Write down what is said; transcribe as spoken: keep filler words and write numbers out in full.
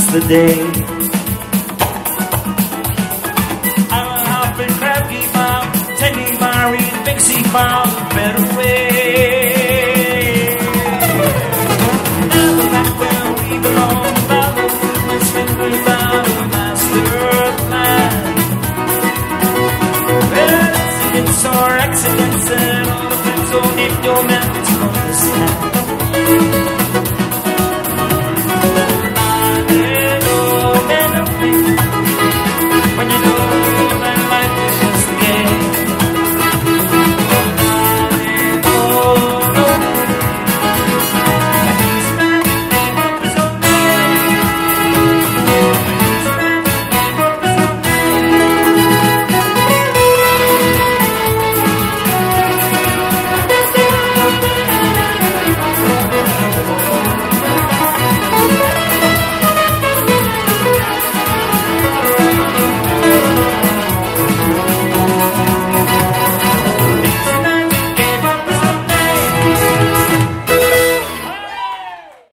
pass the day. I'm a hopping crabby mom, Teddy Mary, Pixie Mom, better way. Now we're back where we belong, about the movements when we found a master plan. Well, incidents or accidents, and all depends on if you're meant to understand.